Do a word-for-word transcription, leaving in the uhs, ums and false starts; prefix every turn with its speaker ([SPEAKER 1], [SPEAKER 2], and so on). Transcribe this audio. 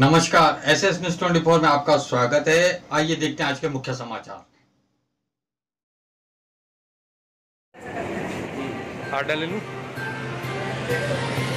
[SPEAKER 1] नमस्कार, S S news चौबीस में आपका स्वागत है। आइए देखते हैं आज के मुख्य समाचार।
[SPEAKER 2] आटा ले लूं?